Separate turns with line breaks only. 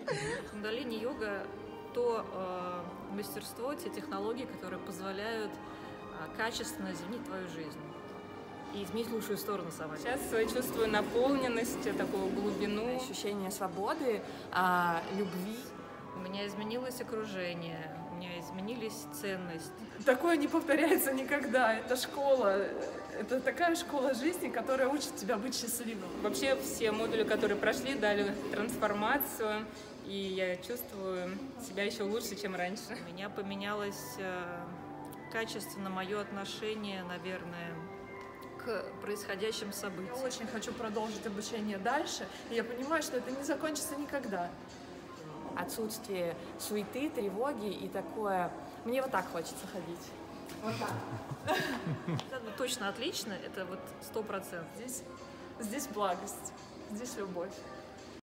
Кундалини-йога – то мастерство, те технологии, которые позволяют качественно изменить твою жизнь и изменить в лучшую сторону сама.
Сейчас я чувствую наполненность, такую глубину.
Ощущение свободы, любви.
У меня изменилось окружение, у меня изменились ценности.
Такое не повторяется никогда. Это школа, это такая школа жизни, которая учит тебя быть счастливым.
Вообще все модули, которые прошли, дали трансформацию, и я чувствую себя еще лучше, чем раньше.
У меня поменялось качественно мое отношение, наверное, к происходящим событиям.
Я очень хочу продолжить обучение дальше, и я понимаю, что это не закончится никогда.
Отсутствие суеты, тревоги и такое. Мне вот так хочется ходить. Вот так.
Это точно отлично, это вот 100%.
Здесь благость, здесь любовь.